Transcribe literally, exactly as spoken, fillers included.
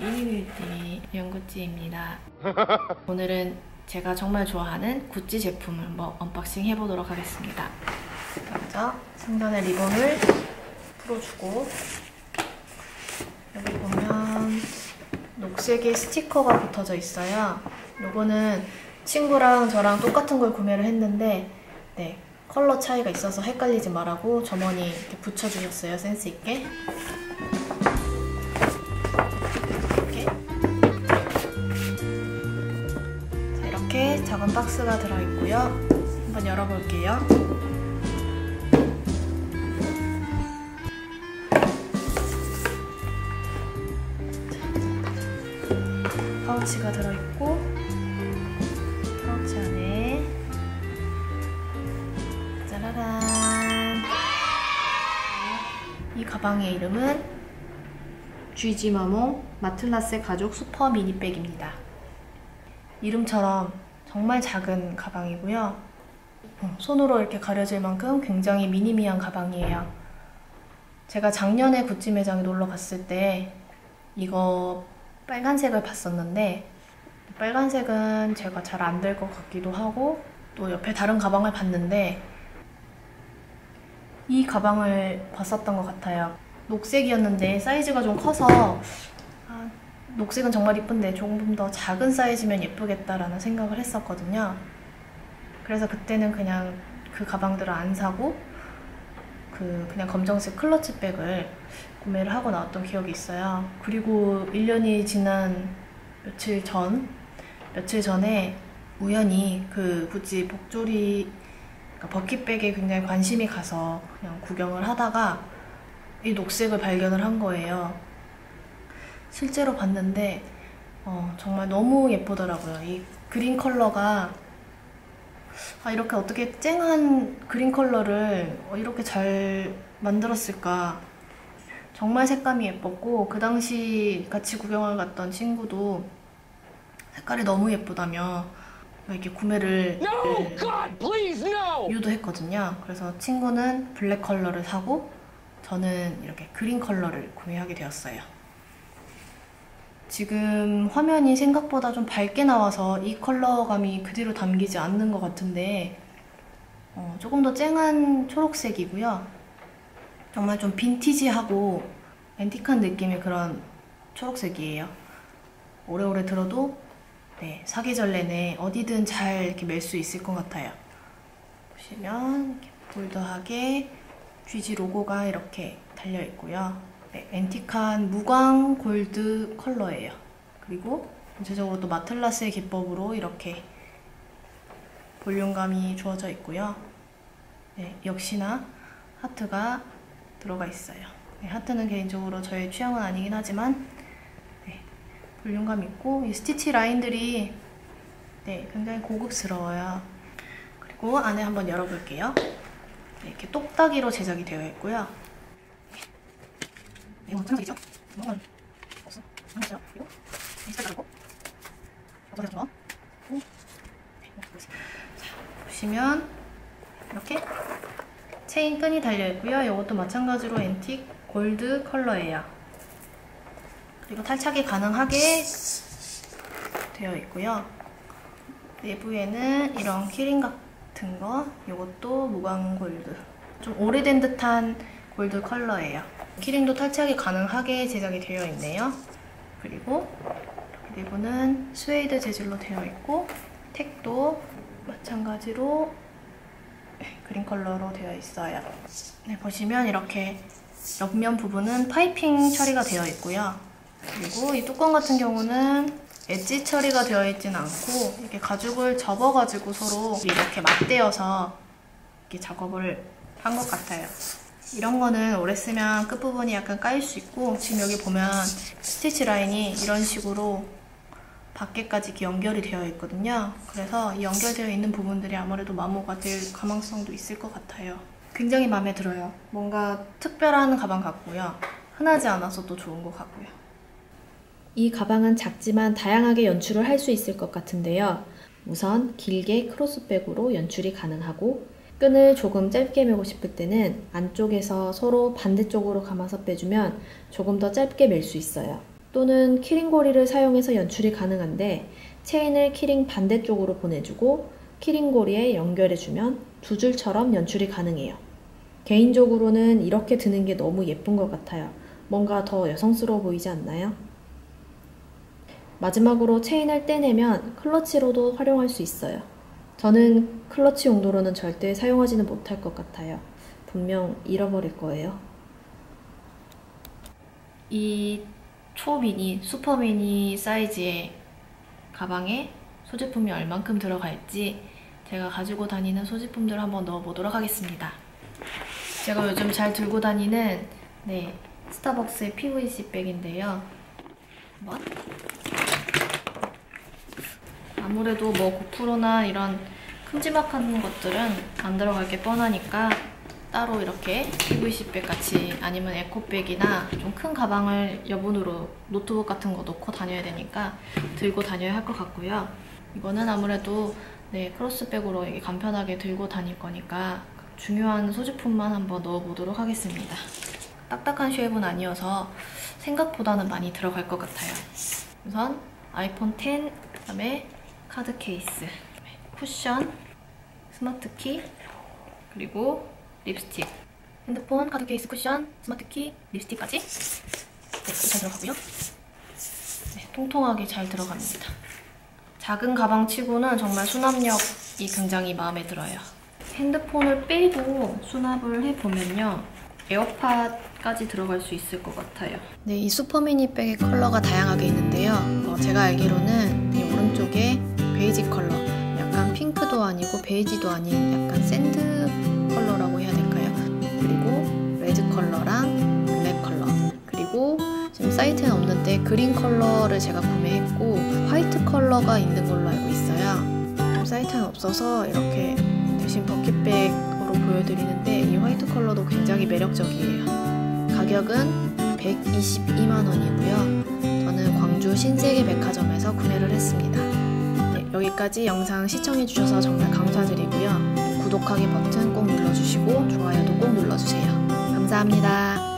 미니뷰티 연구찌입니다. 오늘은 제가 정말 좋아하는 구찌 제품을 한번 언박싱 해보도록 하겠습니다. 먼저 상단의 리본을 풀어주고, 여기 보면 녹색의 스티커가 붙어져 있어요. 요거는 친구랑 저랑 똑같은 걸 구매를 했는데 네, 컬러 차이가 있어서 헷갈리지 말라고 점원이 이렇게 붙여주셨어요. 센스있게. 이렇게. 자, 이렇게 작은 박스가 들어있고요. 한번 열어볼게요. 파우치가 들어있고, 파우치 안에 짜라란, 이 가방의 이름은 쥐지마몽 마틀라세 가죽 슈퍼 미니백입니다. 이름처럼 정말 작은 가방이고요. 손으로 이렇게 가려질 만큼 굉장히 미니미한 가방이에요. 제가 작년에 구찌 매장에 놀러 갔을 때 이거 빨간색을 봤었는데, 빨간색은 제가 잘 안 될 것 같기도 하고, 또 옆에 다른 가방을 봤는데 이 가방을 봤었던 것 같아요. 녹색이었는데 사이즈가 좀 커서 아, 녹색은 정말 이쁜데 조금 더 작은 사이즈면 예쁘겠다라는 생각을 했었거든요. 그래서 그때는 그냥 그 가방들을 안 사고 그 그냥 검정색 클러치백을 구매를 하고 나왔던 기억이 있어요. 그리고 일 년이 지난 며칠 전, 며칠 전에 우연히 그 구찌 복조리, 그러니까 버킷백에 굉장히 관심이 가서 그냥 구경을 하다가 이 녹색을 발견을 한 거예요. 실제로 봤는데 어, 정말 너무 예쁘더라고요. 이 그린 컬러가, 아, 이렇게 어떻게 쨍한 그린 컬러를 이렇게 잘 만들었을까. 정말 색감이 예뻤고, 그 당시 같이 구경을 갔던 친구도 색깔이 너무 예쁘다며 이렇게 구매를 no, God, please, no! 유도했거든요. 그래서 친구는 블랙 컬러를 사고 저는 이렇게 그린 컬러를 구매하게 되었어요. 지금 화면이 생각보다 좀 밝게 나와서 이 컬러감이 그대로 담기지 않는 것 같은데 어, 조금 더 쨍한 초록색이고요. 정말 좀 빈티지하고 앤틱한 느낌의 그런 초록색이에요. 오래오래 들어도 네, 사계절 내내 어디든 잘 이렇게 멜 수 있을 것 같아요. 보시면 이렇게 볼드하게 쥐지 로고가 이렇게 달려있고요. 네, 앤틱한 무광 골드 컬러예요. 그리고 전체적으로 또 마틀라스의 기법으로 이렇게 볼륨감이 주어져 있고요. 네, 역시나 하트가 들어가 있어요. 네, 하트는 개인적으로 저의 취향은 아니긴 하지만 네, 볼륨감 있고, 이 스티치 라인들이 네, 굉장히 고급스러워요. 그리고 안에 한번 열어볼게요. 네, 이렇게 똑딱이로 제작이 되어 있고요. 네, 이건 청색이죠? 이건 없어. 이건 그리고 디지털 가고 어서 들어. 자, 보시면 이렇게 체인 끈이 달려있고요. 이것도 마찬가지로 앤틱 골드 컬러예요. 그리고 탈착이 가능하게 되어 있고요. 내부에는 이런 키링 같은 거, 이것도 무광 골드. 좀 오래된 듯한 골드 컬러예요. 키링도 탈착이 가능하게 제작이 되어 있네요. 그리고 내부는 스웨이드 재질로 되어 있고, 택도 마찬가지로 그린 컬러로 되어 있어요. 네, 보시면 이렇게 옆면 부분은 파이핑 처리가 되어 있고요. 그리고 이 뚜껑 같은 경우는 엣지 처리가 되어 있진 않고 이렇게 가죽을 접어가지고 서로 이렇게 맞대어서 이렇게 작업을 한 것 같아요. 이런 거는 오래 쓰면 끝부분이 약간 까일 수 있고, 지금 여기 보면 스티치 라인이 이런 식으로 밖에까지 이렇게 연결이 되어 있거든요. 그래서 이 연결되어 있는 부분들이 아무래도 마모가 될 가망성도 있을 것 같아요. 굉장히 마음에 들어요. 뭔가 특별한 가방 같고요. 흔하지 않아서 또 좋은 것 같고요. 이 가방은 작지만 다양하게 연출을 할 수 있을 것 같은데요. 우선 길게 크로스백으로 연출이 가능하고, 끈을 조금 짧게 매고 싶을 때는 안쪽에서 서로 반대쪽으로 감아서 빼주면 조금 더 짧게 멜 수 있어요. 또는 키링고리를 사용해서 연출이 가능한데 체인을 키링 반대쪽으로 보내주고 키링고리에 연결해주면 두 줄처럼 연출이 가능해요. 개인적으로는 이렇게 드는 게 너무 예쁜 것 같아요. 뭔가 더 여성스러워 보이지 않나요? 마지막으로 체인을 떼내면 클러치로도 활용할 수 있어요. 저는 클러치 용도로는 절대 사용하지는 못할 것 같아요. 분명 잃어버릴 거예요. 이 초미니, 슈퍼미니 사이즈의 가방에 소지품이 얼만큼 들어갈지 제가 가지고 다니는 소지품들을 한번 넣어보도록 하겠습니다. 제가 요즘 잘 들고 다니는 네, 스타벅스의 피브이씨 백인데요. 한번. 아무래도 뭐 고프로나 이런 큼지막한 것들은 안 들어갈 게 뻔하니까 따로 이렇게 피브이씨 백 같이 아니면 에코백이나 좀 큰 가방을 여분으로 노트북 같은 거 넣고 다녀야 되니까 들고 다녀야 할 것 같고요. 이거는 아무래도 네, 크로스백으로 이게 간편하게 들고 다닐 거니까 중요한 소지품만 한번 넣어보도록 하겠습니다. 딱딱한 쉐입은 아니어서 생각보다는 많이 들어갈 것 같아요. 우선 아이폰 텐, 그다음에 카드 케이스, 쿠션, 스마트 키, 그리고 립스틱. 핸드폰, 카드 케이스, 쿠션, 스마트 키, 립스틱까지 네, 잘 들어가고요. 네, 통통하게 잘 들어갑니다. 작은 가방 치고는 정말 수납력이 굉장히 마음에 들어요. 핸드폰을 빼고 수납을 해보면요, 에어팟까지 들어갈 수 있을 것 같아요. 네, 이 슈퍼미니 백의 컬러가 다양하게 있는데요. 어, 제가 알기로는 이 오른쪽에 베이지 컬러, 약간 핑크도 아니고 베이지도 아닌 약간 샌드 컬러라고 해야 될까요? 그리고 레드 컬러랑 블랙 컬러, 그리고 지금 사이트에는 없는데 그린 컬러를 제가 구매했고 화이트 컬러가 있는 걸로 알고 있어요. 지금 사이트에는 없어서 이렇게 대신 버킷백으로 보여드리는데 이 화이트 컬러도 굉장히 매력적이에요. 가격은 백이십이만 원이고요. 저는 광주 신세계 백화점에서 구매를 했습니다. 네, 여기까지 영상 시청해주셔서 정말 감사드리고요. 구독하기 버튼 꼭 눌러주시고 좋아요도 꼭 눌러주세요. 감사합니다.